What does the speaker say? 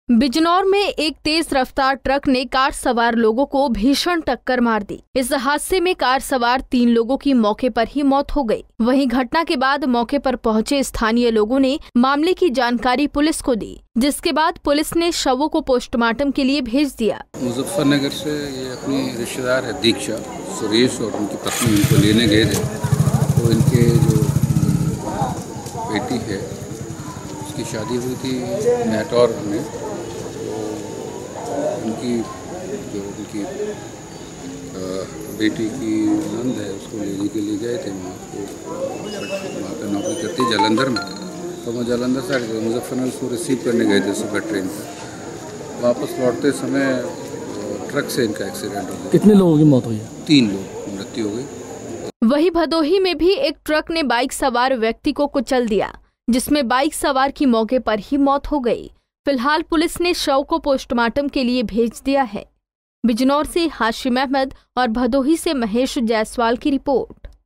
बिजनौर में एक तेज रफ्तार ट्रक ने कार सवार लोगों को भीषण टक्कर मार दी। इस हादसे में कार सवार 3 लोगों की मौके पर ही मौत हो गई। वहीं घटना के बाद मौके पर पहुंचे स्थानीय लोगों ने मामले की जानकारी पुलिस को दी, जिसके बाद पुलिस ने शवों को पोस्टमार्टम के लिए भेज दिया। मुजफ्फरनगर से ये अपनी रिश्तेदार है दीक्षा सुरेश और उनकी पत्नी उनको लेने गए थे। तो इनके जो बेटी है उसकी शादी हुई थी मैटौर में। उनकी बेटी की नंद है, उसको लेने के लिए गए थे वहाँ पर नौकरी करती है जालंधर में। तो वो जालंधर से मुजफ्फरनगर को रिसीव करने गए थे सुबह ट्रेन पर। वापस लौटते समय ट्रक से इनका एक्सीडेंट हो गया। कितने लोगों की मौत हुई है? 3 लोग की मृत्यु हो गई। वहीं भदोही में भी एक ट्रक ने बाइक सवार व्यक्ति को कुचल दिया, जिसमें बाइक सवार की मौके पर ही मौत हो गई। फिलहाल पुलिस ने शव को पोस्टमार्टम के लिए भेज दिया है। बिजनौर से हाशिम अहमद और भदोही से महेश जायसवाल की रिपोर्ट।